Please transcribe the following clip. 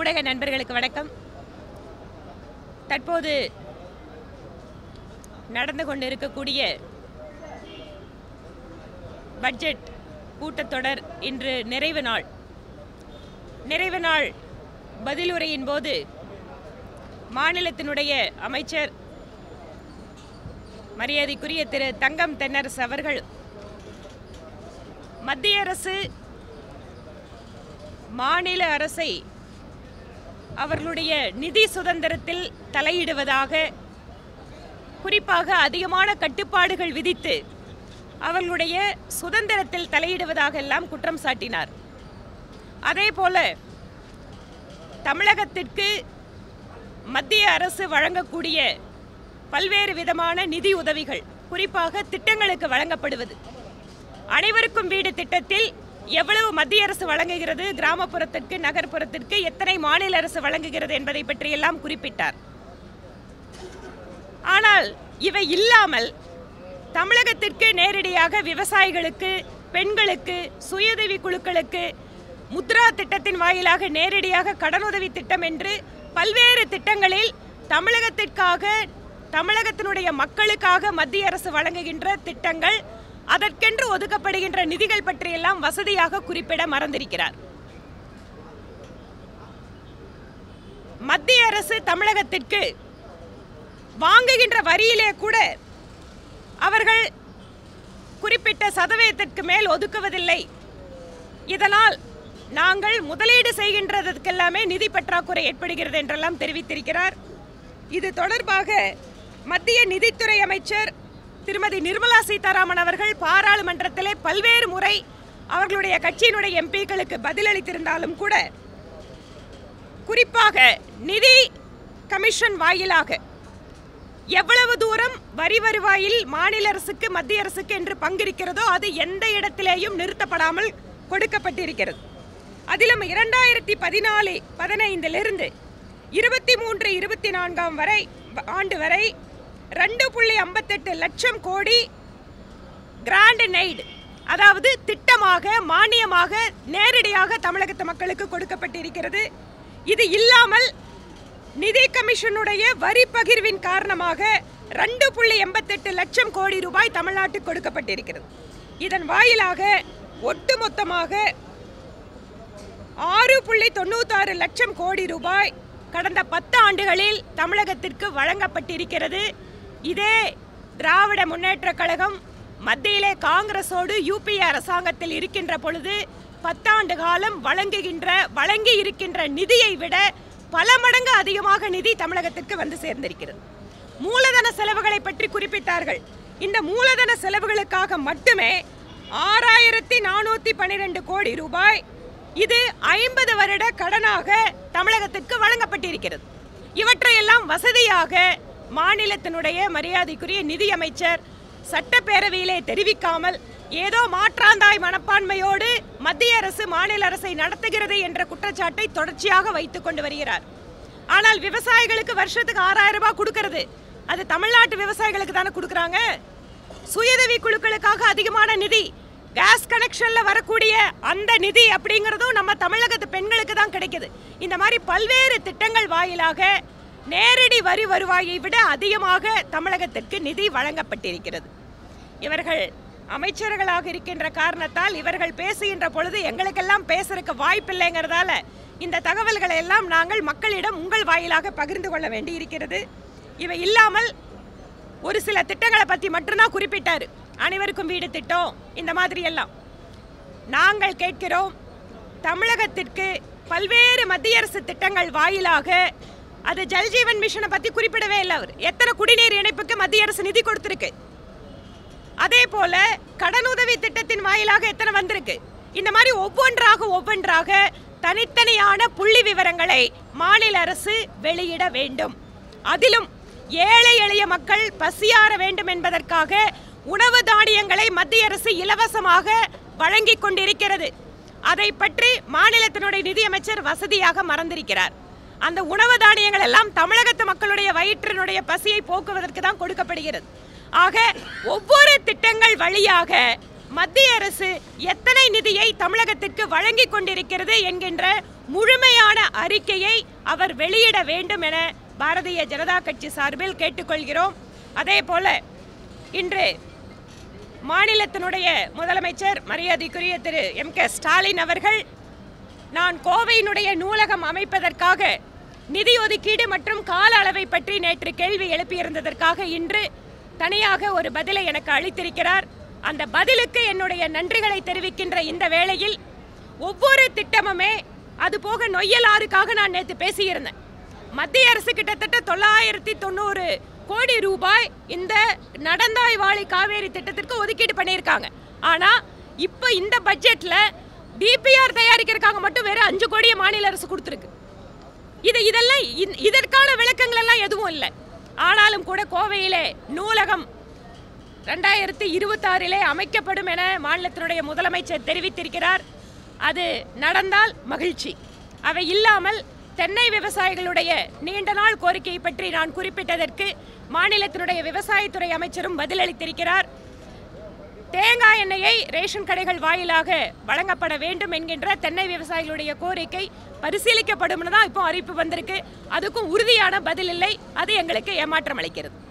ஊடக நண்பர்களுக்கு வணக்கம். தற்போது நடந்து கொண்டிருக்கக்கூடிய பட்ஜெட் கூட்டத்தொடர் இன்று நிறைவு நாள் பதிலுரையின் போது மாநிலத்தினுடைய அமைச்சர் மரியாதைக்குரிய திரு தங்கம் தென்னரசு அவர்கள் மத்திய அரசு மாநில அரசை அவர்களுடைய நிதி சுதந்திரத்தில் தலையிடுவதாக, குறிப்பாக அதிகமான கட்டுப்பாடுகள் விதித்து அவர்களுடைய சுதந்திரத்தில் தலையிடுவதாக எல்லாம் குற்றம் சாட்டினார். அதேபோல தமிழகத்திற்கு மத்திய அரசு வழங்கக்கூடிய பல்வேறு விதமான நிதி உதவிகள், குறிப்பாக திட்டங்களுக்கு வழங்கப்படுவது, அனைவருக்கும் வீடு திட்டத்தில் எவ்வளவு மத்திய அரசு வழங்குகிறது, கிராமப்புறத்திற்கு நகர்ப்புறத்திற்கு எத்தனை மாநில அரசு வழங்குகிறது என்பதை பற்றியெல்லாம் குறிப்பிட்டார். ஆனால் இவை இல்லாமல் தமிழகத்திற்கு நேரடியாக விவசாயிகளுக்கு, பெண்களுக்கு, சுயஉதவி குழுக்களுக்கு முத்ரா திட்டத்தின் வாயிலாக நேரடியாக கடனுதவி திட்டம் என்று பல்வேறு திட்டங்களில் தமிழகத்தினுடைய மக்களுக்காக மத்திய அரசு வழங்குகின்ற திட்டங்கள், அதற்கென்று ஒதுக்கப்படுகின்ற நிதிகள் பற்றியெல்லாம் வசதியாக குறிப்பிட மறந்திருக்கிறார். மத்திய அரசு தமிழகத்திற்கு வாங்குகின்ற வரியிலே கூட அவர்கள் குறிப்பிட்ட சதவீதத்திற்கு மேல் ஒதுக்குவதில்லை. இதனால் நாங்கள் முதலீடு செய்கின்றதற்கெல்லாமே நிதி பற்றாக்குறை ஏற்படுகிறது என்றெல்லாம் தெரிவித்திருக்கிறார். இது தொடர்பாக மத்திய நிதித்துறை அமைச்சர் திருமதி நிர்மலா சீதாராமன் அவர்கள் பாராளுமன்றத்திலே பல்வேறு முறை அவர்களுடைய கட்சியினுடைய எம்பிக்களுக்கு பதிலளித்திருந்தாலும் கூட, குறிப்பாக நிதி கமிஷன் வாயிலாக எவ்வளவு தூரம் வரி வருவாயில் மாநில அரசுக்கு மத்திய அரசுக்கு என்று பங்கிருக்கிறதோ அது எந்த இடத்திலேயும் நிறுத்தப்படாமல் கொடுக்கப்பட்டிருக்கிறது. அதிலும் 2014-15 23-24 ஆண்டு வரை 2.58 லட்சம் கோடி கிராண்ட் நெய்டு, அதாவது திட்டமாக, மானியமாக நேரடியாக தமிழகத்து மக்களுக்கு கொடுக்கப்பட்டிருக்கிறது. இது இல்லாமல் நிதி கமிஷனுடைய வரி பகிர்வின் காரணமாக 2.88 லட்சம் கோடி ரூபாய் தமிழ்நாட்டுக்கு கொடுக்கப்பட்டிருக்கிறது. இதன் வாயிலாக ஒட்டுமொத்தமாக 6.96 லட்சம் கோடி ரூபாய் கடந்த 10 ஆண்டுகளில் தமிழகத்திற்கு வழங்கப்பட்டிருக்கிறது. இதே திராவிட முன்னேற்ற கழகம் மத்தியிலே காங்கிரஸோடு யூபிஏ அரசாங்கத்தில் இருக்கின்ற பொழுது 10 ஆண்டு காலம் வழங்கி இருக்கின்ற நிதியை விட பல மடங்கு அதிகமாக நிதி தமிழகத்திற்கு வந்து சேர்ந்திருக்கிறது. மூலதன செலவுகளை பற்றி குறிப்பிட்டார்கள். இந்த மூலதன செலவுகளுக்காக மட்டுமே 6412 கோடி ரூபாய், இது 50 வருட கடனாக தமிழகத்திற்கு வழங்கப்பட்டிருக்கிறது. இவற்றையெல்லாம் வசதியாக மாநிலத்தினுடைய மரியாதைக்குரிய நிதி அமைச்சர் சட்டப்பேரவையிலே தெரிவிக்காமல் ஏதோ மாற்றாந்தாய் மனப்பான்மையோடு மத்திய அரசு மாநில அரசை நடத்துகிறது என்ற குற்றச்சாட்டை தொடர்ச்சியாக வைத்துக் கொண்டு வருகிறார். ஆனால் விவசாயிகளுக்கு வருஷத்துக்கு 6000 ரூபாய் கொடுக்கிறது, அது தமிழ்நாட்டு விவசாயிகளுக்கு தானே கொடுக்குறாங்க. சுயஉதவி குழுக்களுக்காக அதிகமான நிதி, கேஸ் கனெக்ஷன்ல வரக்கூடிய அந்த நிதி அப்படிங்கிறதும் நம்ம தமிழகத்து பெண்களுக்கு தான் கிடைக்குது. இந்த மாதிரி பல்வேறு திட்டங்கள் வாயிலாக நேரடி வரி வருவாயை விட அதிகமாக தமிழகத்திற்கு நிதி வழங்கப்பட்டிருக்கிறது. இவர்கள் அமைச்சர்களாக இருக்கின்ற காரணத்தால் இவர்கள் பேசுகின்ற பொழுது எங்களுக்கெல்லாம் பேசுறதுக்கு வாய்ப்பில்லைங்கிறதால இந்த தகவல்களை எல்லாம் நாங்கள் மக்களிடம் உங்கள் வாயிலாக பகிர்ந்து கொள்ள வேண்டி இருக்கிறது. இவை இல்லாமல் ஒரு சில திட்டங்களை பற்றி மட்டும்தான் குறிப்பிட்டார். அனைவருக்கும் வீடு திட்டம், இந்த மாதிரி எல்லாம் நாங்கள் கேட்கிறோம். தமிழகத்திற்கு பல்வேறு மத்திய அரசு திட்டங்கள் வாயிலாக, அது ஜல்ஜீவன் மிஷனை பற்றி குறிப்பிடவே இல்லை. அவர் எத்தனை குடிநீர் இணைப்புக்கு மத்திய அரசு நிதி கொடுத்திருக்கு, அதே போல கடனுதவி திட்டத்தின் வாயிலாக எத்தனை வந்திருக்கு. இந்த மாதிரி ஒவ்வொன்றாக தனித்தனியான புள்ளி விவரங்களை மாநில அரசு வெளியிட வேண்டும். அதிலும் ஏழை எளிய மக்கள் பசியாற வேண்டும் என்பதற்காக உணவு தானியங்களை மத்திய அரசு இலவசமாக வழங்கி கொண்டிருக்கிறது. அதை பற்றி மாநிலத்தினுடைய நிதியமைச்சர் வசதியாக மறந்திருக்கிறார். அந்த உணவு தானியங்கள் எல்லாம் தமிழகத்து மக்களுடைய வயிற்றினுடைய பசியை போக்குவதற்கு தான் கொடுக்கப்படுகிறது. ஆக ஒவ்வொரு திட்டங்கள் வழியாக மத்திய அரசு எத்தனை நிதியை தமிழகத்திற்கு வழங்கி கொண்டிருக்கிறது என்கின்ற முழுமையான அறிக்கையை அவர் வெளியிட வேண்டும் என பாரதிய ஜனதா கட்சி சார்பில் கேட்டுக்கொள்கிறோம். அதே போல இன்று மாநிலத்தினுடைய முதலமைச்சர் மரியாதைக்குரிய திரு M.K. ஸ்டாலின் அவர்கள் நான் கோவையினுடைய நூலகம் அமைப்பதற்காக நிதி ஒதுக்கீடு மற்றும் கால அளவை பற்றி நேற்று கேள்வி எழுப்பியிருந்ததற்காக இன்று தனியாக ஒரு பதிலை எனக்கு அளித்திருக்கிறார். அந்த பதிலுக்கு என்னுடைய நன்றிகளை தெரிவிக்கின்ற இந்த வேளையில் ஒவ்வொரு திட்டமுமே அதுபோக நொய்யல் ஆறுக்காக நான் நேற்று பேசியிருந்தேன். மத்திய அரசு கிட்டத்தட்ட 990 கோடி ரூபாய் இந்த நடந்தாய் வாழி காவேரி திட்டத்திற்கு ஒதுக்கீடு பண்ணியிருக்காங்க. ஆனால் இப்போ இந்த பட்ஜெட்டில் டிபிஆர் தயாரிக்கிறதுக்காக மட்டும் வேறு 5 கோடியை மாநில அரசு கொடுத்துருக்கு. இதெல்லாம் இதற்கான விளக்கங்கள் எல்லாம் எதுவும் இல்லை. ஆனாலும் கூட கோவையிலே நூலகம் 2026 அமைக்கப்படும் என மாநிலத்தினுடைய முதலமைச்சர் தெரிவித்திருக்கிறார். அது நடந்தால் மகிழ்ச்சி. அவை இல்லாமல் தென்னை விவசாயிகளுடைய நீண்ட நாள் கோரிக்கையை பற்றி நான் குறிப்பிட்டதற்கு மாநிலத்தினுடைய விவசாயத்துறை அமைச்சரும் பதிலளித்திருக்கிறார். தேங்காய் எண்ணெயை ரேஷன் கடைகள் வாயிலாக வழங்கப்பட வேண்டும் என்கின்ற தென்னை விவசாயிகளுடைய கோரிக்கை பரிசீலிக்கப்படும் தான் இப்போ அறிவிப்பு வந்திருக்கு. அதுக்கும் உறுதியான பதில் இல்லை. அது எங்களுக்கு ஏமாற்றம் அளிக்கிறது.